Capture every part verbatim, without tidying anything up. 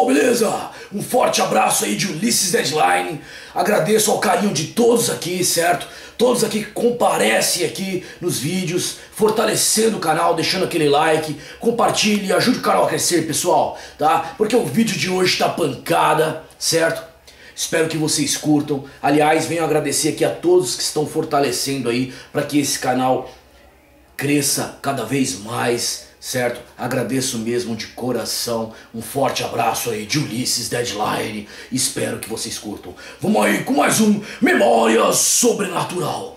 beleza? Um forte abraço aí de Ulisses Deadline. Agradeço ao carinho de todos aqui, certo? Todos aqui que comparecem aqui nos vídeos, fortalecendo o canal, deixando aquele like, compartilhe, ajude o canal a crescer, pessoal, tá? Porque o vídeo de hoje tá pancada, certo? Espero que vocês curtam. Aliás, venho agradecer aqui a todos que estão fortalecendo aí para que esse canal cresça cada vez mais, certo? Agradeço mesmo de coração. Um forte abraço aí de Ulisses Deadline. Espero que vocês curtam. Vamos aí com mais um Memória Sobrenatural.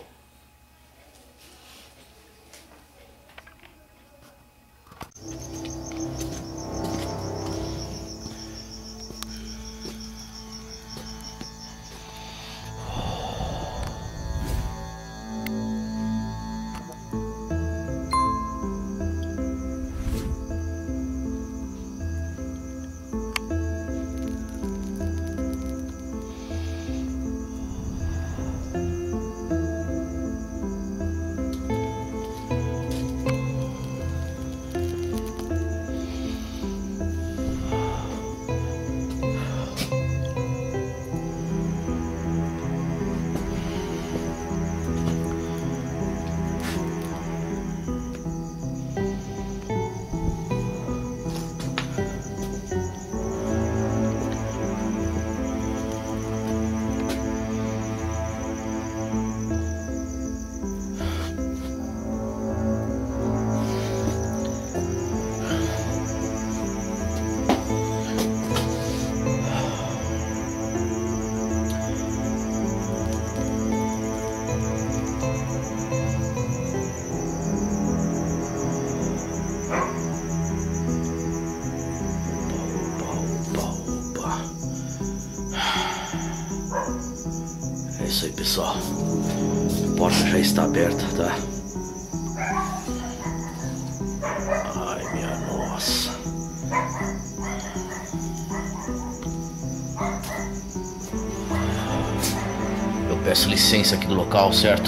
É isso aí, pessoal. A porta já está aberta, tá? Ai, minha nossa. Eu peço licença aqui do local, certo?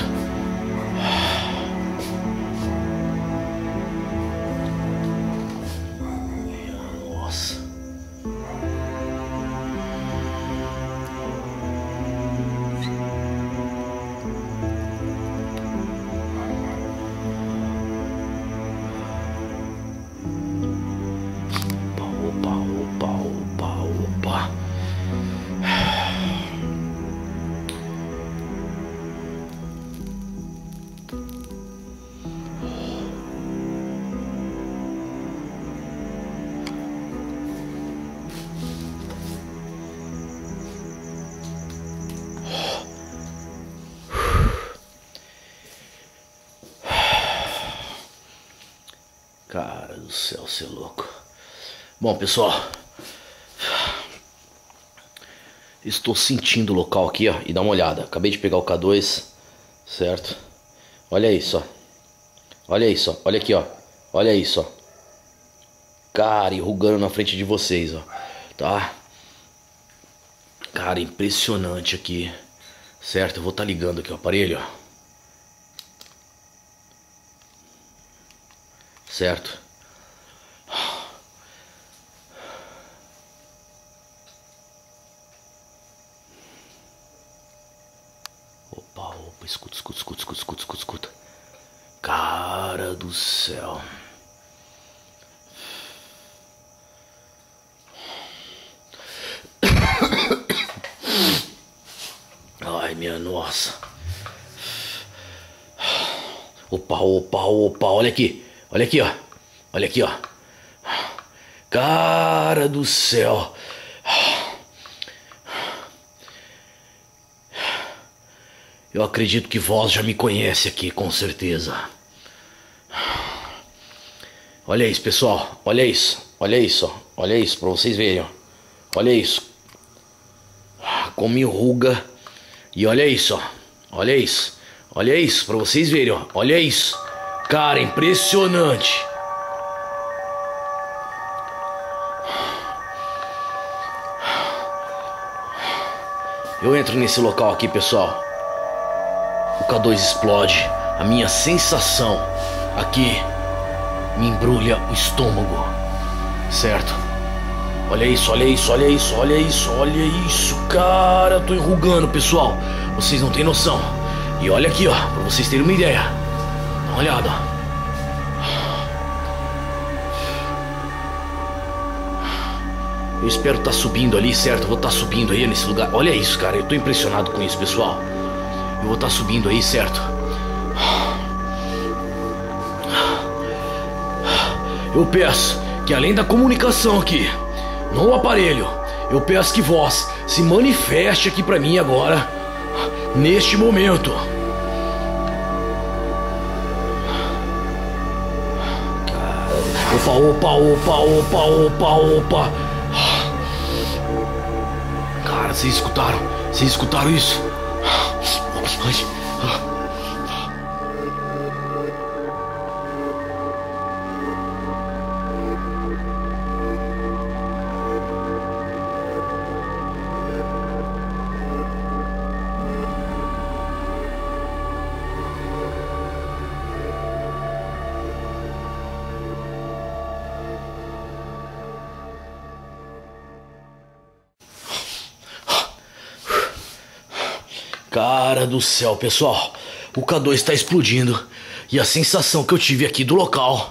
Cara do céu, você é louco. Bom, pessoal, estou sentindo o local aqui, ó. E dá uma olhada. Acabei de pegar o K dois, certo? Olha isso, ó. Olha isso, ó. Olha aqui, ó. Olha isso, ó. Cara, enrugando na frente de vocês, ó. Tá? Cara, impressionante aqui. Certo? Eu vou estar ligando aqui o aparelho, ó. Certo? Opa, opa, escuta, escuta, escuta, escuta, escuta, escuta, escuta. Cara do céu. Ai, minha nossa. Opa, opa, opa, olha aqui. Olha aqui, ó. Olha aqui, ó. Cara do céu. Eu acredito que vós já me conhece aqui, com certeza. Olha isso, pessoal. Olha isso. Olha isso, ó. Olha isso, pra vocês verem, ó. Olha isso. Como enruga. E olha isso, ó. Olha isso. Olha isso, pra vocês verem, ó. Olha isso. Cara, impressionante. Eu entro nesse local aqui, pessoal. O K dois explode. A minha sensação aqui me embrulha o estômago. Certo? Olha isso, olha isso, olha isso, olha isso, olha isso, cara, eu tô enrugando, pessoal. Vocês não têm noção. E olha aqui, ó, pra vocês terem uma ideia. Dá uma olhada, ó. Eu espero estar subindo ali, certo? Eu vou estar subindo aí nesse lugar. Olha isso, cara, eu tô impressionado com isso, pessoal. Eu vou estar subindo aí, certo? Eu peço que além da comunicação aqui no aparelho, eu peço que vós se manifeste aqui pra mim agora, neste momento. Opa, opa, opa, opa, opa, opa. Cara, vocês escutaram? Vocês escutaram isso? Cara do céu, pessoal, o K dois está explodindo e a sensação que eu tive aqui do local,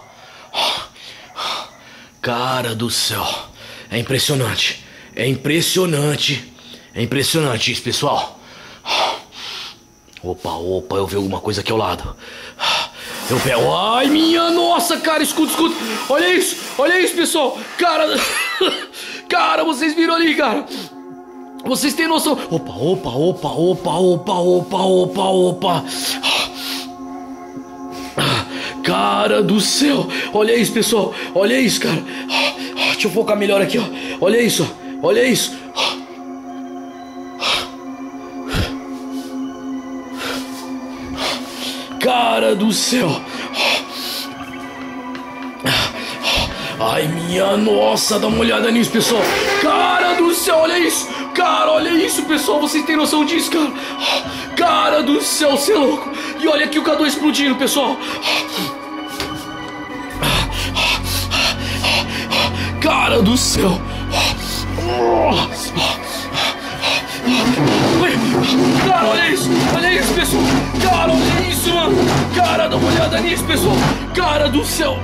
cara do céu, é impressionante, é impressionante, é impressionante isso, pessoal. Opa, opa, eu vi alguma coisa aqui ao lado. Eu pego, ai minha nossa, cara, escuta, escuta, olha isso, olha isso, pessoal, cara, cara, vocês viram ali, cara. Vocês têm noção? Opa, opa, opa, opa, opa, opa, opa, opa. Cara do céu. Olha isso, pessoal. Olha isso, cara. Deixa eu focar melhor aqui, ó. Olha isso, olha isso. Cara do céu. Ai, minha nossa, dá uma olhada nisso, pessoal. Cara do céu, olha isso. Cara, olha isso, pessoal, vocês têm noção disso, cara? Cara do céu, você é louco. E olha aqui o K dois explodindo, pessoal. Cara do céu. Cara, olha isso, olha isso, pessoal. Cara, olha isso, mano. Cara, dá uma olhada nisso, pessoal. Cara do céu.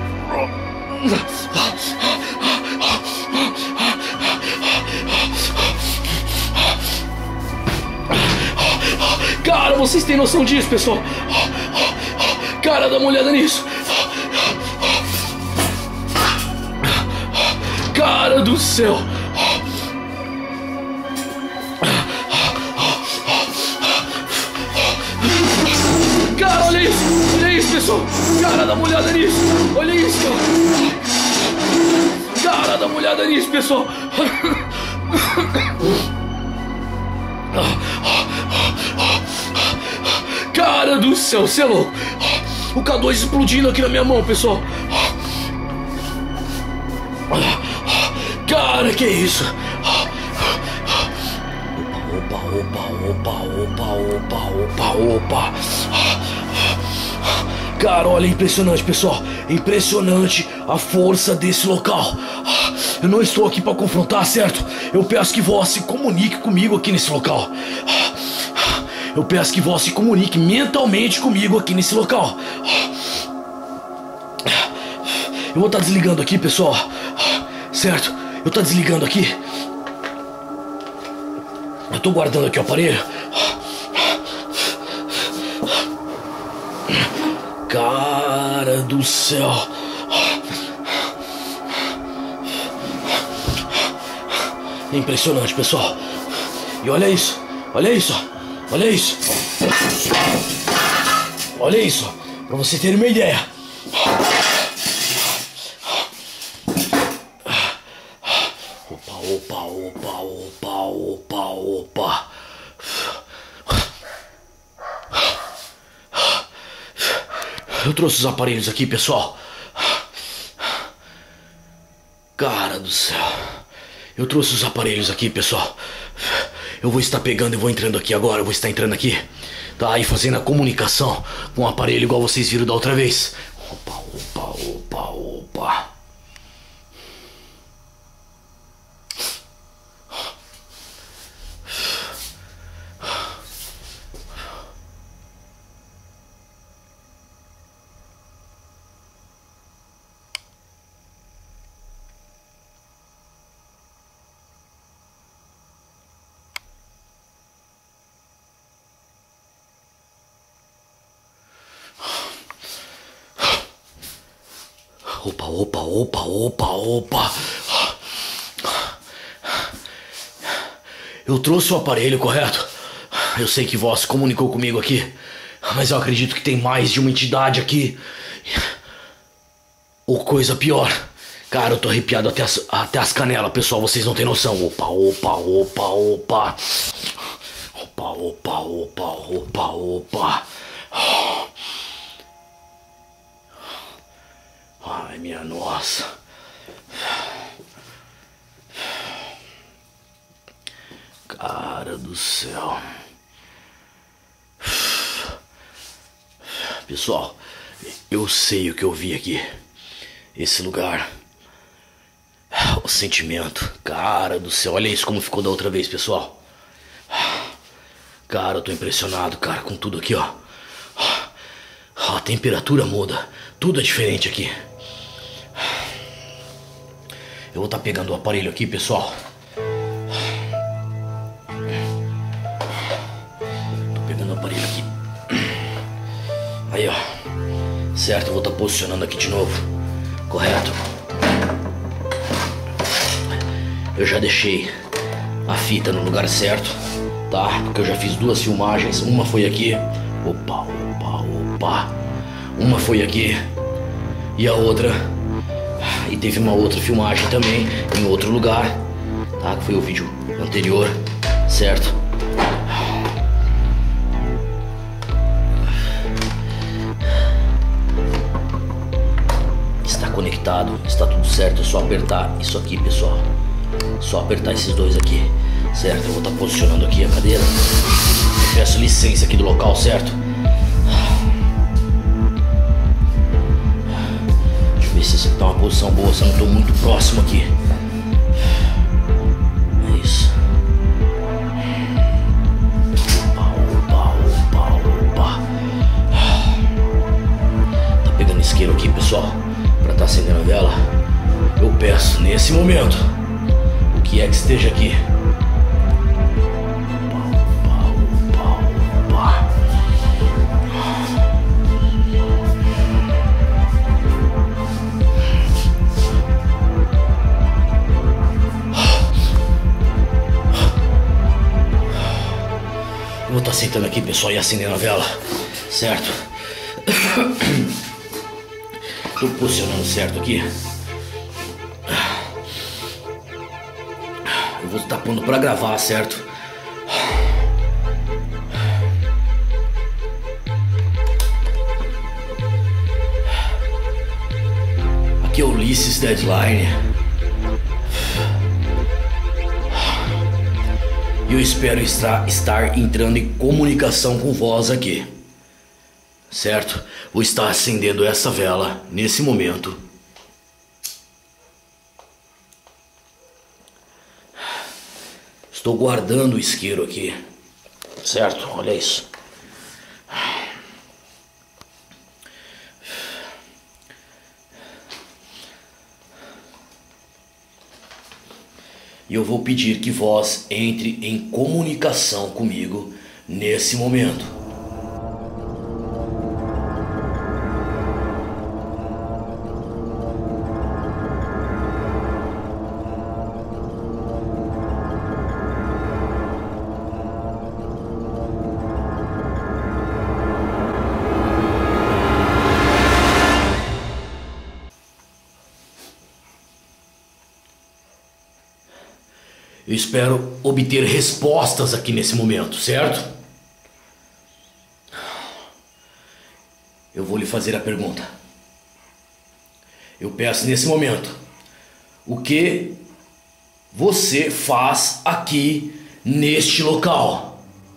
Cara, vocês têm noção disso, pessoal? Cara, dá uma olhada nisso. Cara do céu. Cara, olha isso. Olha isso, pessoal. Cara, dá uma olhada nisso. Olha isso, cara. Cara, dá uma olhada nisso, pessoal. Cara do céu, você é louco. O K dois explodindo aqui na minha mão, pessoal. Cara, que isso? Opa, opa, opa, opa, opa, opa, opa. Cara, olha, é impressionante, pessoal. É impressionante a força desse local. Eu não estou aqui para confrontar, certo? Eu peço que vós se comunique comigo aqui nesse local. Eu peço que vós se comunique mentalmente comigo aqui nesse local. Eu vou estar desligando aqui, pessoal. Certo? Eu estou desligando aqui. Eu estou guardando aqui o aparelho. Cara do céu. É impressionante, pessoal. E olha isso. Olha isso. Olha isso. Olha isso. Pra você ter uma ideia. Opa, opa, opa, opa, opa, opa. Eu trouxe os aparelhos aqui, pessoal. Cara do céu. Eu trouxe os aparelhos aqui, pessoal. Eu vou estar pegando e vou entrando aqui agora. Eu vou estar entrando aqui, tá? E fazendo a comunicação com o aparelho igual vocês viram da outra vez. Opa, opa, opa, opa. Opa, opa, opa, opa, opa. Eu trouxe o aparelho, correto? Eu sei que Voz comunicou comigo aqui, mas eu acredito que tem mais de uma entidade aqui. Ou coisa pior. Cara, eu tô arrepiado até as, até as canelas, pessoal, vocês não tem noção. Opa, opa, opa, opa. Opa, opa, opa, opa, opa. Ai, minha nossa. Cara do céu. Pessoal, eu sei o que eu vi aqui. Esse lugar. O sentimento. Cara do céu, olha isso como ficou da outra vez, pessoal. Cara, eu tô impressionado, cara, com tudo aqui, ó. A temperatura muda. Tudo é diferente aqui. Eu vou estar pegando o aparelho aqui, pessoal. Tô pegando o aparelho aqui. Aí, ó. Certo, eu vou estar posicionando aqui de novo. Correto? Eu já deixei a fita no lugar certo, tá? Porque eu já fiz duas filmagens. Uma foi aqui. Opa, opa, opa. Uma foi aqui. E a outra... E teve uma outra filmagem também em outro lugar, tá? Que foi o vídeo anterior, certo? Está conectado, está tudo certo. É só apertar isso aqui, pessoal. Só apertar esses dois aqui, certo? Eu vou estar posicionando aqui a cadeira. Eu peço licença aqui do local, certo? Ver se você tá uma posição boa, se eu não tô muito próximo aqui. É isso. Opa, opa, opa, opa. Tá pegando isqueiro aqui, pessoal, pra tá acendendo a vela. Eu peço, nesse momento, o que é que esteja aqui. Eu vou estar sentando aqui, pessoal, e acendendo a vela, certo? Tô posicionando certo aqui. Eu vou estar pondo pra gravar, certo? Aqui é o Ulisses Deadline. E eu espero estar, estar entrando em comunicação com Voz aqui, certo? Vou estar acendendo essa vela nesse momento. Estou guardando o isqueiro aqui, certo? Olha isso. E eu vou pedir que Voz entre em comunicação comigo nesse momento. Eu espero obter respostas aqui nesse momento, certo? Eu vou lhe fazer a pergunta. Eu peço nesse momento, o que você faz aqui neste local?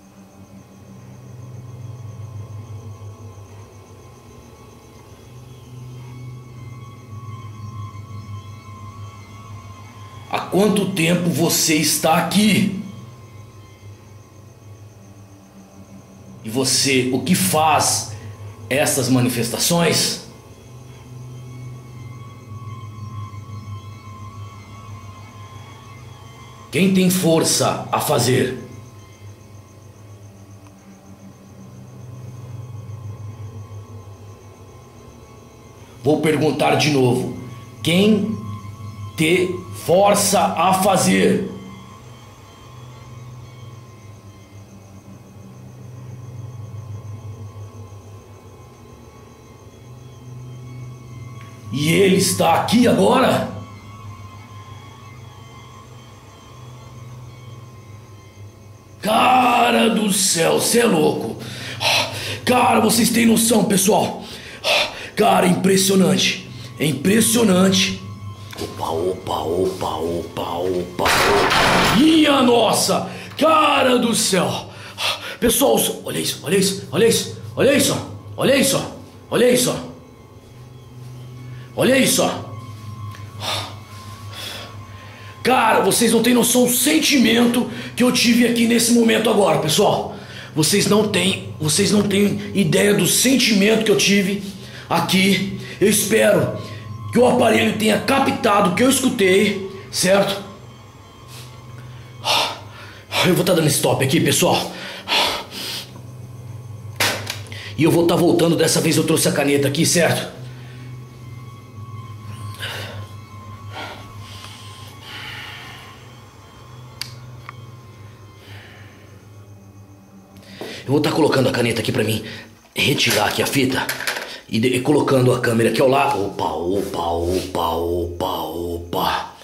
Há quanto tempo você está aqui? E você, o que faz essas manifestações? Quem tem força a fazer? vou perguntar de novo. Quem te força a fazer? E ele está aqui agora? Cara do céu, você é louco. Cara, vocês têm noção, pessoal? Cara, impressionante. É impressionante. Opa, opa, opa, opa, opa, opa. Minha nossa! Cara do céu! Pessoal, olha isso, olha isso, olha isso, olha isso, olha isso, olha isso. Olha isso. Cara, vocês não têm noção do sentimento que eu tive aqui nesse momento agora, pessoal. Vocês não têm, vocês não têm ideia do sentimento que eu tive aqui. Eu espero que o aparelho tenha captado o que eu escutei, certo? Eu vou estar dando stop aqui, pessoal. E eu vou estar voltando, dessa vez eu trouxe a caneta aqui, certo? Eu vou estar colocando a caneta aqui pra mim retirar aqui a fita e, de, e colocando a câmera aqui ao lado. Opa, opa, opa, opa, opa.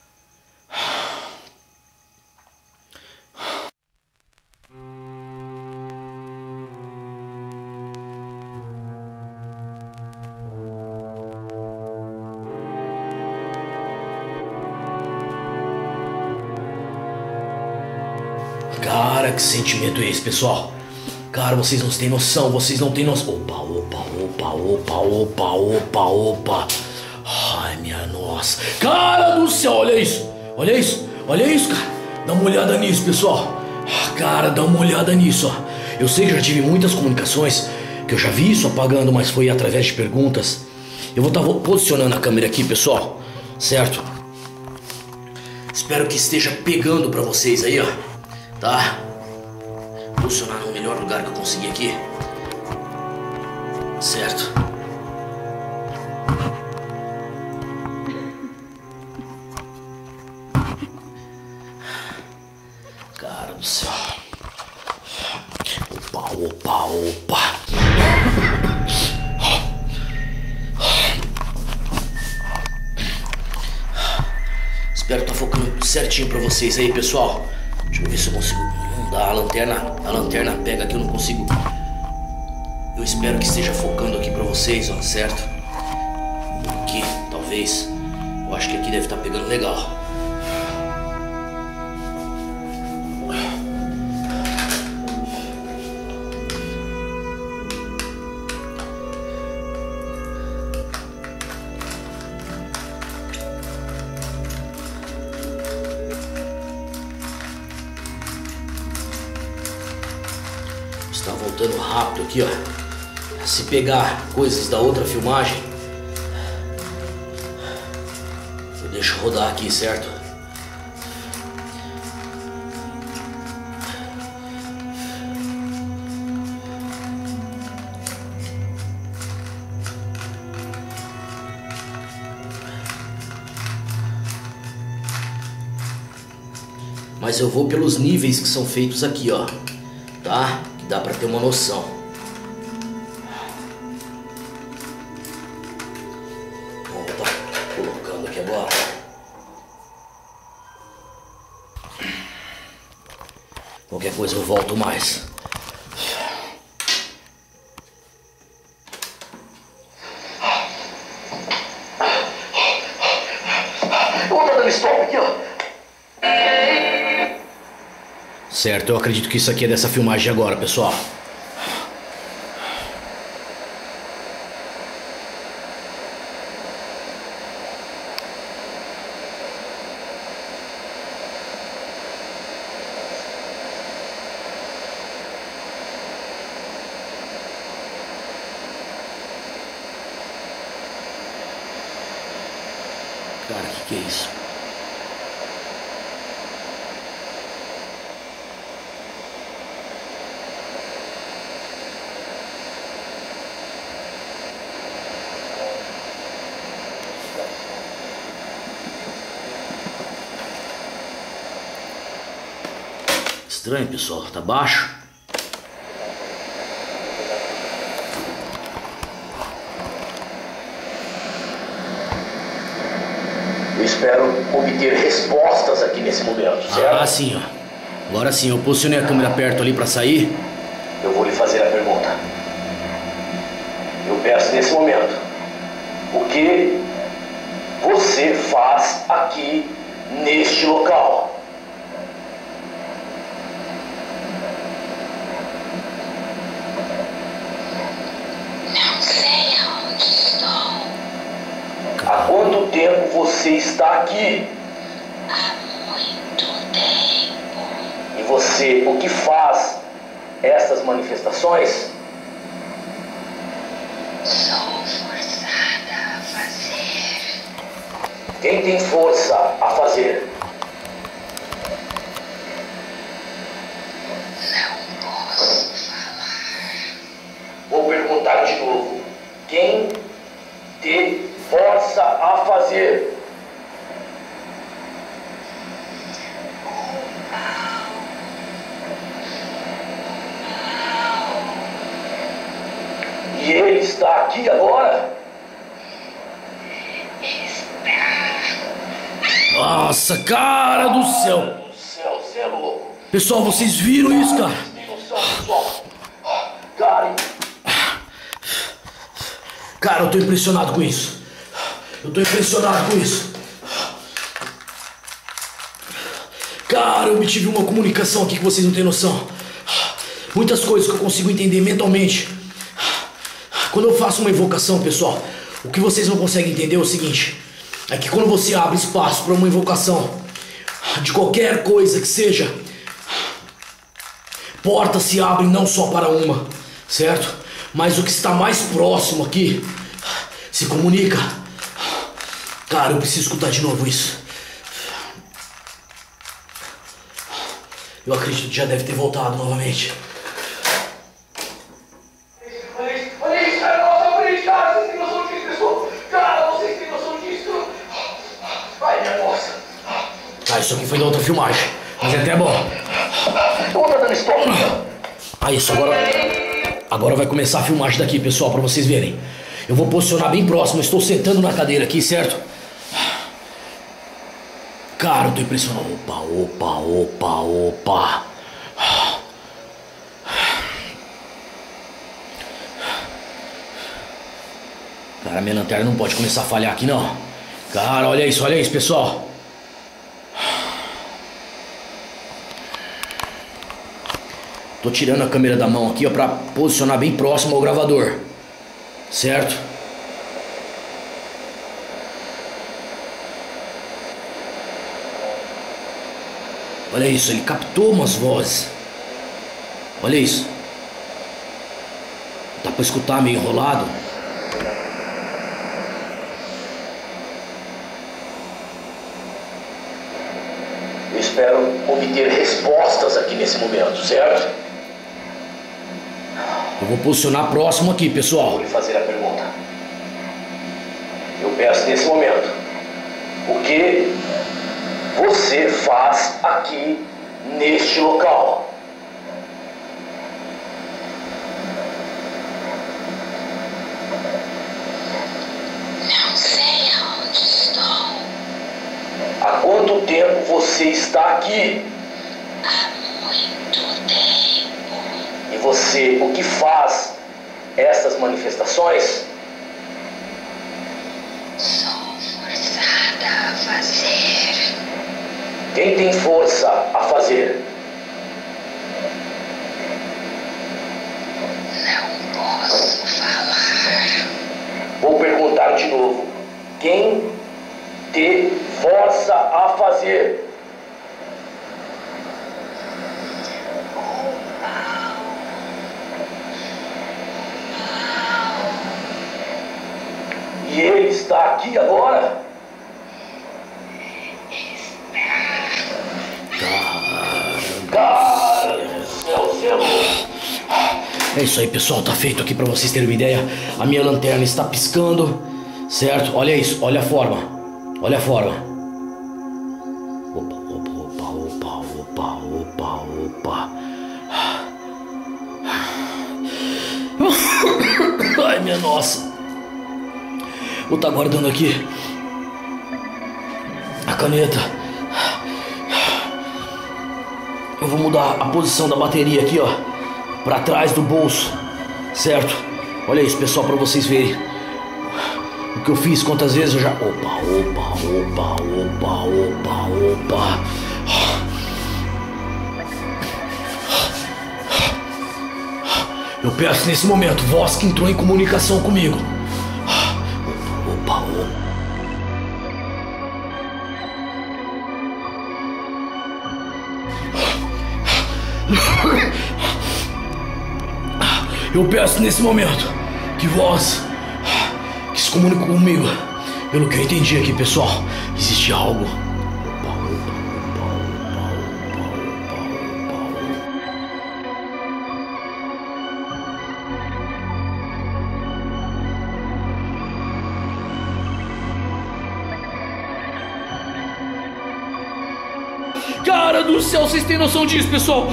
Cara, que sentimento é esse, pessoal? Cara, vocês não têm noção, vocês não têm noção. Opa, opa, opa, opa, opa, opa, opa. Ai, minha nossa. Cara do céu, olha isso. Olha isso, olha isso, cara. Dá uma olhada nisso, pessoal. Cara, dá uma olhada nisso, ó. Eu sei que já tive muitas comunicações, que eu já vi isso apagando, mas foi através de perguntas. Eu vou estar posicionando a câmera aqui, pessoal. Certo? Espero que esteja pegando pra vocês aí, ó. Tá? Posicionar no melhor lugar que eu conseguir aqui. Certo? Cara do céu. Opa, opa, opa. Espero estar focando certinho pra vocês aí, pessoal. Deixa eu ver se eu consigo. Não dá, a lanterna, a lanterna pega aqui, eu não consigo. Eu espero que esteja focando aqui pra vocês, ó, certo? Aqui, talvez. Eu acho que aqui deve estar pegando legal. Está voltando rápido aqui, ó. Se pegar coisas da outra filmagem, eu deixo rodar aqui, certo? Mas eu vou pelos níveis que são feitos aqui, ó. Tá? Dá pra ter uma noção. Vamos estar colocando aqui agora. Qualquer coisa eu volto mais. Eu vou estar dando stop aqui, ó. Certo, eu acredito que isso aqui é dessa filmagem agora, pessoal. Cara, o que, que é isso? Estranho, pessoal, tá baixo. Eu espero obter respostas aqui nesse momento, certo? Ah, sim, ó. Agora sim, eu posicionei a câmera perto ali pra sair. Eu vou lhe fazer a pergunta. Eu peço nesse momento, o que você faz aqui neste local? Não sei aonde estou. Há quanto tempo você está aqui? Há muito tempo. E você, o que faz essas manifestações? Sou forçada a fazer. Quem tem força a fazer? Não posso falar. Vou perguntar de novo. Quem tem força a fazer? E ele está aqui agora? Nossa, cara do céu. Do céu, você é louco. Pessoal, vocês viram isso, cara? Tem noção, pessoal? Cara, Cara, eu tô impressionado com isso. Eu tô impressionado com isso. Cara, eu obtive uma comunicação aqui que vocês não têm noção. Muitas coisas que eu consigo entender mentalmente. Quando eu faço uma invocação, pessoal, o que vocês não conseguem entender é o seguinte: é que quando você abre espaço para uma invocação de qualquer coisa que seja, portas se abrem não só para uma, certo? Mas o que está mais próximo aqui se comunica. Cara, eu preciso escutar de novo isso. Eu acredito que já deve ter voltado novamente. olha isso, cara, nossa frente, cara, vocês têm noção disso, pessoal? Cara, vocês têm noção disso? Ai, minha nossa. Ah, isso aqui foi da outra filmagem, mas é até bom. Eu vou dando stop. Ah, isso, agora... Agora vai começar a filmagem daqui, pessoal, pra vocês verem. Eu vou posicionar bem próximo, eu estou sentando na cadeira aqui, certo? Cara, eu tô impressionado. Opa, opa, opa, opa. Cara, minha lanterna não pode começar a falhar aqui, não. Cara, olha isso, olha isso, pessoal. Tô tirando a câmera da mão aqui, ó, pra posicionar bem próximo ao gravador. Certo? Olha isso, ele captou umas vozes. Olha isso. Dá pra escutar meio enrolado. Eu espero obter respostas aqui nesse momento, certo? Eu vou posicionar próximo aqui, Vou pessoal. lhe fazer a pergunta. Eu peço nesse momento, o que você faz aqui neste local? Não sei aonde estou. Há quanto tempo você está aqui? Há muito tempo. E você, o que faz essas manifestações? Sou forçada a fazer. Quem tem força a fazer? Não posso falar. Vou perguntar de novo. Quem tem força a fazer? E ele está aqui agora? Cara do céu, você é louco. É isso aí, pessoal, tá feito aqui pra vocês terem uma ideia. A minha lanterna está piscando, certo? Olha isso, olha a forma. Olha a forma. Opa, opa, opa, opa, opa, opa, opa. Ai, minha nossa. Vou estar guardando aqui a caneta. Eu vou mudar a posição da bateria aqui, ó, pra trás do bolso, certo? Olha isso, pessoal, pra vocês verem o que eu fiz, quantas vezes eu já... Opa, opa, opa, opa, opa, opa. Eu peço nesse momento, voz que entrou em comunicação comigo. Opa, opa, opa. Eu peço nesse momento que voz que se comunicou comigo. Pelo que eu entendi aqui, pessoal, existe algo. Opa, opa, opa, opa, opa, opa, opa. Cara do céu, vocês têm noção disso, pessoal?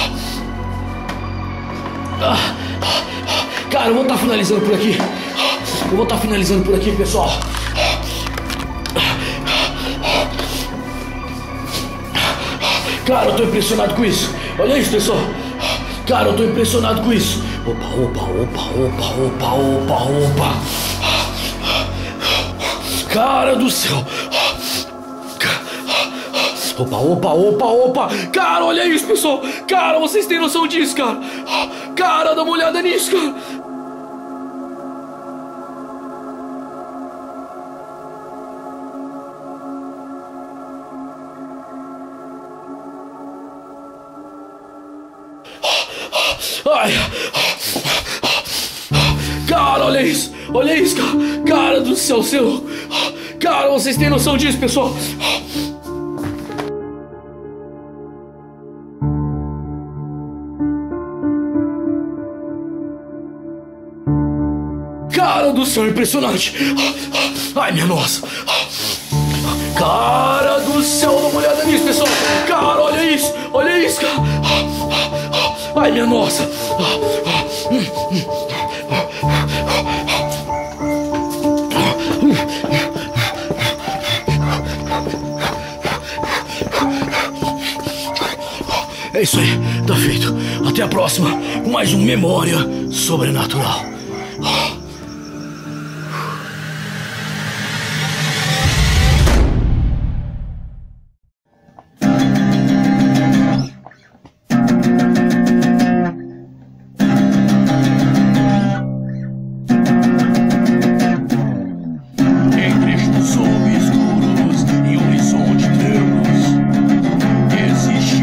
Cara, eu vou estar finalizando por aqui. Eu vou estar finalizando por aqui, pessoal. Cara, eu tô impressionado com isso. Olha isso, pessoal. Cara, eu tô impressionado com isso. Opa, opa, opa, opa, opa, opa, opa. Cara do céu. Opa, opa, opa, opa. Cara, olha isso, pessoal. Cara, vocês têm noção disso, cara? Cara, dá uma olhada nisso, cara. Ai. Cara, olha isso. Olha isso, cara. Cara do céu, céu. Cara, vocês têm noção disso, pessoal? Cara do céu, impressionante. Ai, minha nossa. Cara do céu, dá uma olhada nisso, pessoal. Cara, olha isso. Olha isso, cara. Ai, minha nossa. É isso aí, tá feito. Até a próxima com mais um Memória Sobrenatural.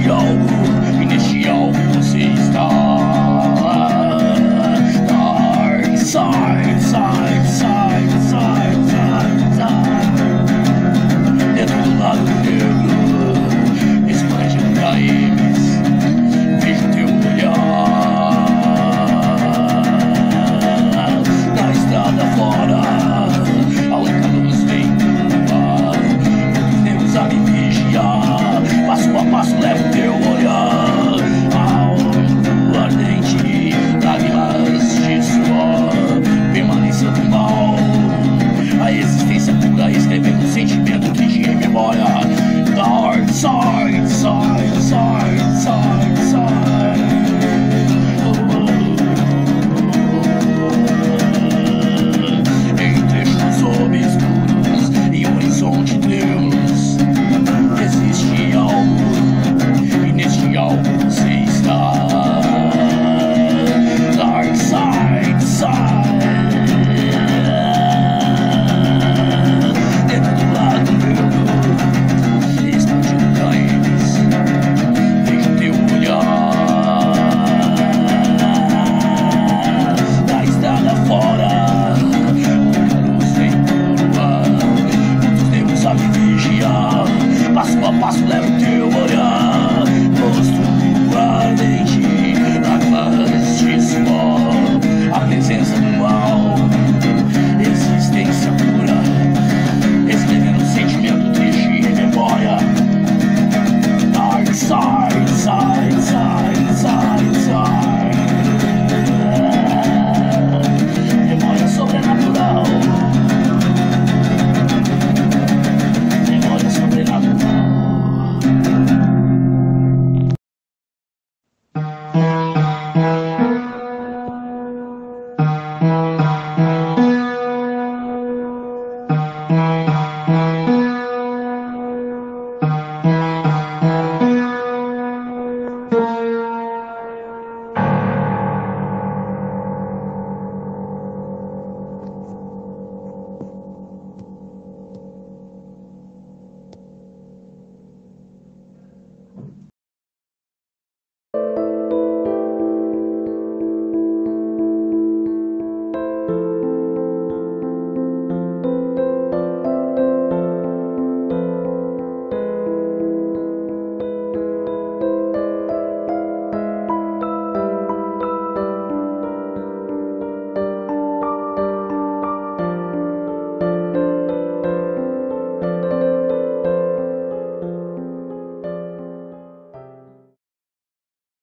Algo, e neste algo você está. tempo.